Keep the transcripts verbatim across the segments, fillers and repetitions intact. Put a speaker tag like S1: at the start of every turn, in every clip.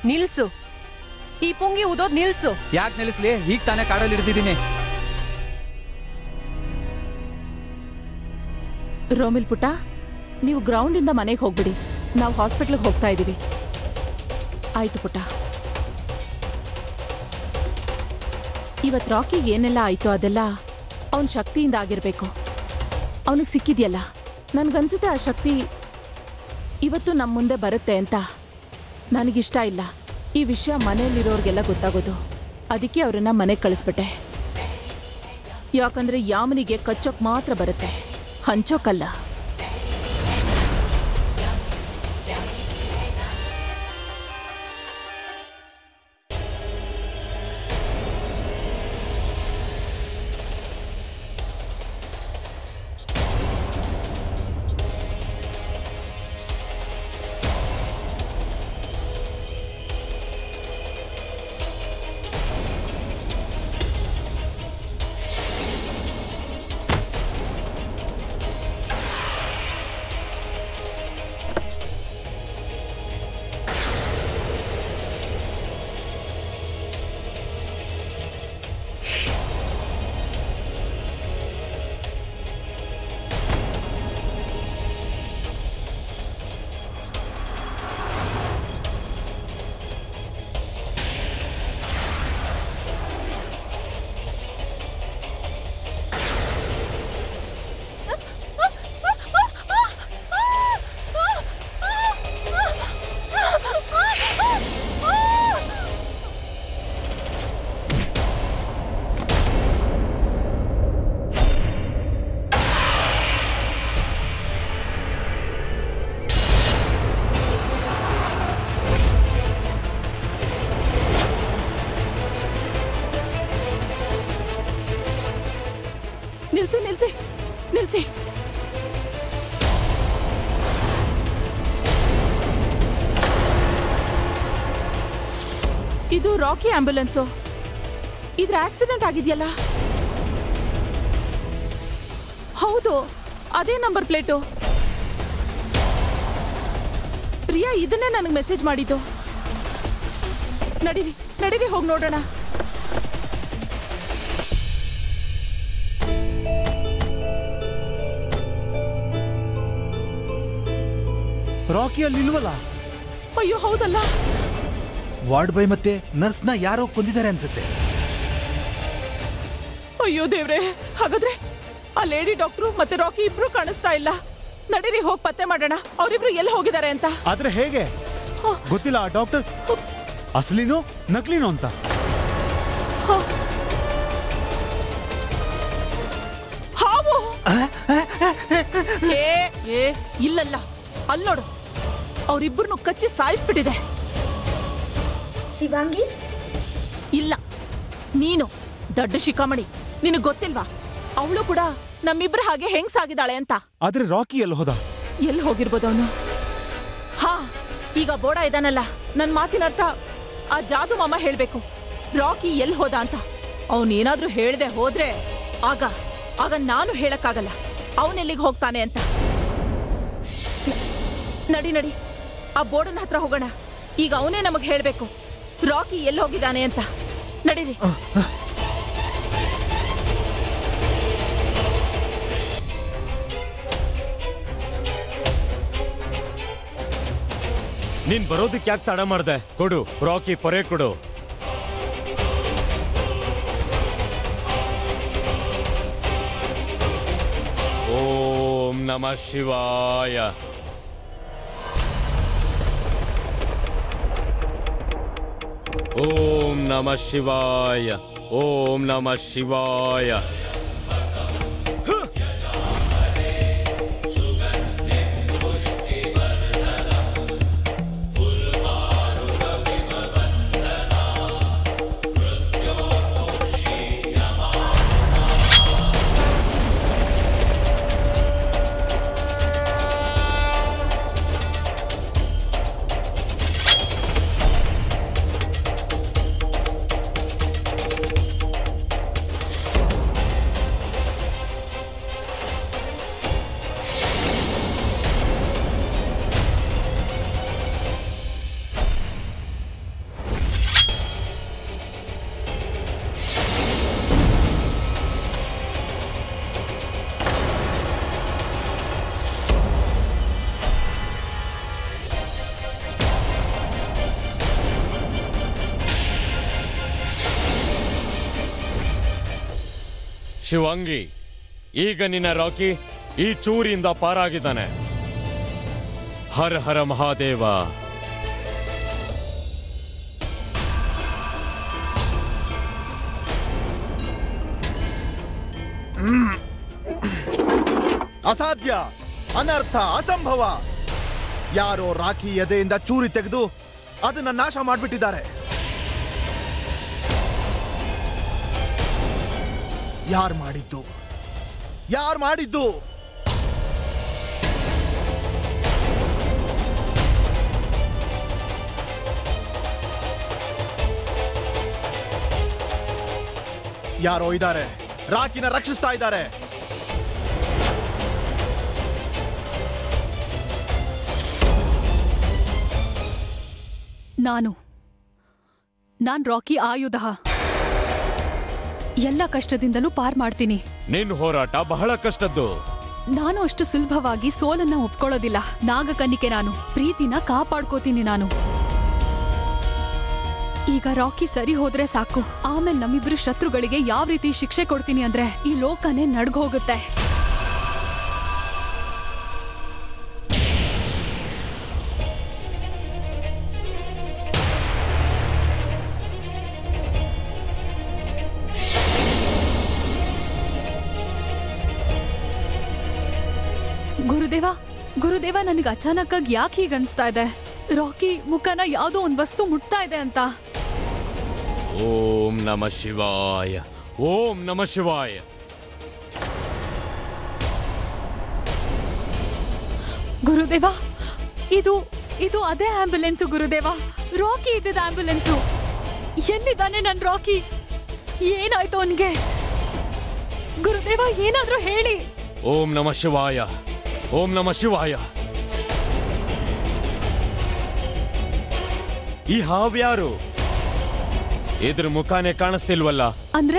S1: ನಿಲ್ಸು, ಈ ಪುಂಗಿ ಊದೋದ್ ನಿಲ್ಸು.
S2: ಯಾಕೆ ನಿಲ್ಲಿಸ್ಲಿ? ಈಗ ತಾನೇ ಕಾಡಲ್ಲಿ ಹಿಡಿದಿದ್ದೀನಿ.
S3: ರೋಮಿಲ್ ಪುಟ್ಟ, ನೀವು ಗ್ರೌಂಡಿಂದ ಮನೆಗೆ ಹೋಗ್ಬಿಡಿ, ನಾವು ಹಾಸ್ಪಿಟ್ಲಿಗೆ ಹೋಗ್ತಾ ಇದ್ದೀವಿ. ಆಯ್ತು ಪುಟ್ಟ. ಇವತ್ತು ರಾಕಿಗೆ ಏನೆಲ್ಲ ಆಯ್ತು ಅದೆಲ್ಲ ಅವನ ಶಕ್ತಿಯಿಂದ ಆಗಿರಬೇಕು. ಅವನಿಗೆ ಸಿಕ್ಕಿದ್ಯಲ್ಲ, ನನಗನ್ಸುತ್ತೆ ಆ ಶಕ್ತಿ ಇವತ್ತು ನಮ್ಮ ಮುಂದೆ ಬರುತ್ತೆ ಅಂತ. ನನಗಿಷ್ಟ ಇಲ್ಲ ಈ ವಿಷಯ ಮನೆಯಲ್ಲಿರೋರಿಗೆಲ್ಲ ಗೊತ್ತಾಗೋದು. ಅದಕ್ಕೆ ಅವರನ್ನ ಮನೆಗೆ ಕಳಿಸ್ಬಿಟ್ಟೆ. ಯಾಕಂದ್ರೆ ಯಾಮನಿಗೆ ಕಚ್ಚೋಕ್ ಮಾತ್ರ ಬರುತ್ತೆ, ಹಂಚೋಕಲ್ಲ. ನಿಲ್ಸಿ ನಿಲ್ಸಿ ನಿಲ್ಸಿ. ಇದು ರಾಕಿ ಆಂಬ್ಯುಲೆನ್ಸು. ಇದ್ರ ಆಕ್ಸಿಡೆಂಟ್ ಆಗಿದೆಯಲ್ಲ? ಹೌದು, ಅದೇ ನಂಬರ್ ಪ್ಲೇಟು. ಪ್ರಿಯಾ ಇದನ್ನೇ ನನಗೆ ಮೆಸೇಜ್ ಮಾಡಿದ್ದು. ನಡೀರಿ ನಡೀರಿ ಹೋಗಿ ನೋಡೋಣ.
S4: ರಾಕಿ ಅಲ್ಲಿ ಇಲ್ವಲ್ಲ?
S3: ಅಯ್ಯೋ ಹೌದಲ್ಲ.
S4: ವಾರ್ಡ್ ಬಾಯ್ ಮತ್ತೆ ನರ್ಸ್ನ ಯಾರೋ ಕೊಂದಿದ್ದಾರೆ ಅನ್ಸುತ್ತೆ.
S3: ಅಯ್ಯೋ ದೇವ್ರೆ, ಹಾಗಾದ್ರೆ ಆ ಲೇಡಿ ಡಾಕ್ಟ್ರು ಮತ್ತೆ ರಾಕಿ ಇಬ್ರು ಕಾಣಿಸ್ತಾ ಇಲ್ಲ. ನಡೀರಿ ಹೋಗಿ ಪತ್ತೆ ಮಾಡೋಣ ಅವರಿಬ್ರು ಎಲ್ಲಿ ಹೋಗಿದ್ದಾರೆ ಅಂತ.
S4: ಆದ್ರೆ ಹೇಗೆ ಗೊತ್ತಿಲ್ಲ. ಆ ಡಾಕ್ಟರ್ ಅಸಲಿನೋ ನಕಲಿನೋ ಅಂತ.
S3: ಹಾವು ಏ ಏ ಇಲ್ಲಲ್ಲ, ಅಲ್ಲಿ ನೋಡು, ಅವರಿಬ್ಬರನ್ನು ಕಚ್ಚಿ ಸಾಯಿಸ್ಬಿಟ್ಟಿದೆ.
S5: ಶಿವಾಂಗಿ
S3: ಇಲ್ಲ, ನೀನು ದೊಡ್ಡ ಶಿಖಾಮಣಿ. ನಿನಗೆ ಗೊತ್ತಿಲ್ವಾ ಅವಳು ಕೂಡ ನಮ್ಮಿಬ್ರ ಹಾಗೆ ಹೆಂಗ್ ಸಾಗಿದಾಳೆ ಅಂತ?
S4: ಆದ್ರೆ ರಾಕಿ ಎಲ್ಲಿ ಹೋದ?
S3: ಎಲ್ಲಿ ಹೋಗಿರ್ಬೋದು ಅವನು? ಹಾ, ಈಗ ಬೋಡ ಇದಾನಲ್ಲ, ನನ್ ಮಾತಿನ ಅರ್ಥ ಆ ಜಾದು ಮಾಮ ಹೇಳ್ಬೇಕು ರಾಕಿ ಎಲ್ಲಿ ಹೋದ ಅಂತ. ಅವನೇನಾದ್ರೂ ಹೇಳ್ದೆ ಹೋದ್ರೆ ಆಗ ಆಗ ನಾನು ಹೇಳಕ್ಕಾಗಲ್ಲ ಅವನೆಲ್ಲಿಗೆ ಹೋಗ್ತಾನೆ ಅಂತ. ನಡಿ ನಡಿ, ಆ ಬೋರ್ಡನ್ ಹತ್ರ ಹೋಗೋಣ. ಈಗ ಅವನೇ ನಮಗ್ ಹೇಳ್ಬೇಕು ರಾಕಿ ಎಲ್ಲಿ ಹೋಗಿದ್ದಾನೆ ಅಂತ. ನಡೀರಿ.
S6: ನೀನ್ ಬರೋದಕ್ಕೆ ಯಾಕೆ ತಡ ಮಾಡ್ದೆ? ಕೊಡು ರಾಕಿ ಪೊರೆ ಕೊಡು. ಓಂ ನಮಃ ಶಿವಾಯ. ಓಂ ನಮಃ ಶಿವಾಯ. ಓಂ ನಮಃ ಶಿವಾಯ. ಶಿವಂಗಿ, ಈಗ ನಿನ್ನ ರಾಕಿ ಈ ಚೂರಿಯಿಂದ ಪಾರಾಗಿದ್ದಾನೆ. ಹರ ಹರ ಮಹಾದೇವ.
S5: ಅಸಾಧ್ಯ, ಅನರ್ಥ, ಅಸಂಭವ. ಯಾರೋ ರಾಖಿ ಎದೆಯಿಂದ ಚೂರಿ ತೆಗೆದು ಅದನ್ನ ನಾಶ ಮಾಡಿಬಿಟ್ಟಿದ್ದಾರೆ. ಯಾರು ಮಾಡಿದ್ದು? ಯಾರು ಮಾಡಿದ್ದು? ಯಾರೋ ಇದ್ದಾರೆ, ರಾಖಿನ ರಕ್ಷಿಸ್ತಾ ಇದ್ದಾರೆ.
S1: ನಾನು ನಾನ್ ರಾಕಿ ಆಯುಧ. ಎಲ್ಲ ಕಷ್ಟದಿಂದಲೂ ಪಾರ್ ಮಾಡ್ತೀನಿ.
S6: ನಿನ್ನ ಹೋರಾಟ ಬಹಳ ಕಷ್ಟದ್ದು.
S1: ನಾನು ಅಷ್ಟು ಸುಲಭವಾಗಿ ಸೋಲನ್ನ ಒಪ್ಕೊಳ್ಳೋದಿಲ್ಲ. ನಾಗಕನ್ನಿಕೆ ನಾನು. ಪ್ರೀತಿನ ಕಾಪಾಡ್ಕೋತೀನಿ ನಾನು. ಈಗ ರಾಕಿ ಸರಿ ಹೋದ್ರೆ ಸಾಕು. ಆಮೇಲೆ ನಮ್ಮಿಬ್ರು ಶತ್ರುಗಳಿಗೆ ಯಾವ ರೀತಿ ಶಿಕ್ಷೆ ಕೊಡ್ತೀನಿ ಅಂದ್ರೆ ಈ ಲೋಕನೇ ನಡ್ಗೋಗುತ್ತೆ. ಗುರುದೇವ ಗುರುದೇವ ನನಗೆ ಅಚಾನಕ್ ಆಗಿ ಯಾಕೆ ಹೀಗೆ ಅನ್ಸ್ತಾ ಇದೆ? ರಾಕಿ ಮುಖನ ಯಾವುದೋ ಒಂದು ವಸ್ತು ಮುಟ್ತಾ ಇದೆ ಅಂತ.
S6: ಓಂ ನಮ ಶಿವಾಯ, ಓಂ ನಮ ಶಿವಾಯ.
S1: ಗುರುದೇವ, ಇದು ಇದು ಅದೇ ಆಂಬ್ಯುಲೆನ್ಸು ಗುರುದೇವ. ರಾಕಿ ಇದ್ದಿದ್ದ ಆಂಬ್ಯುಲೆನ್ಸು. ಎಲ್ಲಿದ್ದಾನೆ ನನ್ ರಾಕಿ? ಏನಾಯ್ತು ಅವನ್ಗೆ? ಗುರುದೇವ, ಏನಾದ್ರೂ ಹೇಳಿ.
S6: ಓಂ ನಮ ಶಿವಾಯ, ಓಂ ನಮ ಶಿವಾಯ. ಈ ಹಾವ್ಯಾರು? ಇದ್ರ ಮುಖಾನೇ ಕಾಣಿಸ್ತಿಲ್ವಲ್ಲ.
S1: ಅಂದ್ರೆ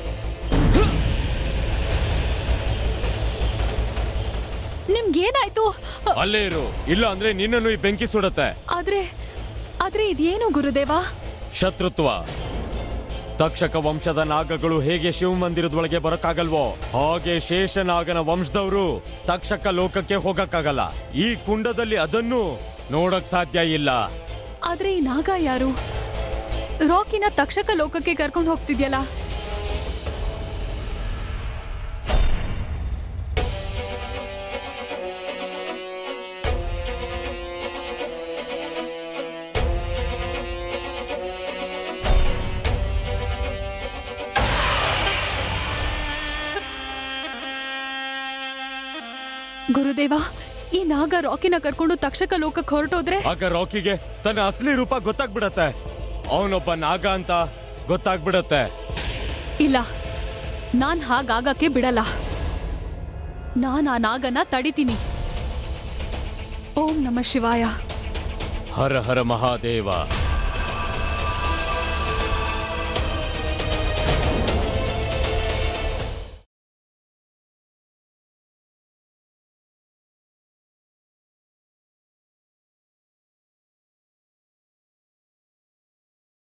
S1: ನಿಮ್ಗೇನಾಯ್ತು?
S6: ಅಲ್ಲೇ ಇರು, ಇಲ್ಲ ಅಂದ್ರೆ ನಿನ್ನನ್ನು ಈ ಬೆಂಕಿ ಸುಡುತ್ತೆ.
S1: ಆದ್ರೆ ಆದ್ರೆ ಇದೇನು ಗುರುದೇವ?
S6: ಶತ್ರುತ್ವ. ತಕ್ಷಕ ವಂಶದ ನಾಗಗಳು ಹೇಗೆ ಶಿವ ಮಂದಿರದೊಳಗೆ ಬರಕ್ಕಾಗಲ್ವೋ ಹಾಗೆ ಶೇಷನಾಗನ ವಂಶದವರು ತಕ್ಷಕ ಲೋಕಕ್ಕೆ ಹೋಗಕ್ಕಾಗಲ್ಲ. ಈ ಕುಂಡದಲ್ಲಿ ಅದನ್ನು ನೋಡಕ್ ಸಾಧ್ಯ ಇಲ್ಲ.
S1: ಆದ್ರೆ ಈ ನಾಗ ಯಾರು? ರಾಕಿನ ತಕ್ಷಕ ಲೋಕಕ್ಕೆ ಕರ್ಕೊಂಡು ಹೋಗ್ತಿದ್ಯಲ್ಲ. ಗುರುದೇವ, ಈ ನಾಗ ರಾಕಿನ ಕರ್ಕೊಂಡು ತಕ್ಷಕ ಲೋಕಕ್ಕೆ ಹೊರಟೋದ್ರೆ
S6: ಆಗ ರಾಕಿಗೆ ತನ್ನ ಅಸಲಿ ರೂಪ ಗೊತ್ತಾಗ್ಬಿಡತ್ತೆ. ಅವನೊಬ್ಬ ನಾಗ ಅಂತ ಗೊತ್ತಾಗ್ಬಿಡತ್ತೆ.
S1: ಇಲ್ಲ, ನಾನ್ ಹಾಗಾಗಕ್ಕೆ ಬಿಡಲ್ಲ. ನಾನ್ ಆ ನಾಗನ ತಡಿತೀನಿ. ಓಂ ನಮ ಶಿವಾಯ.
S6: ಹರ ಹರ ಮಹಾದೇವ.